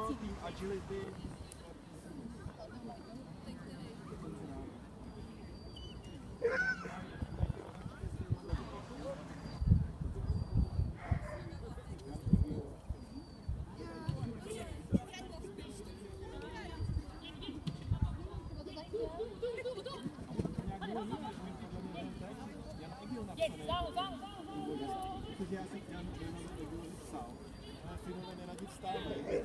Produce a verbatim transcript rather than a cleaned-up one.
tým agility. Protože já jsem chtěl jenom psal, ale Finové neradi vstávají.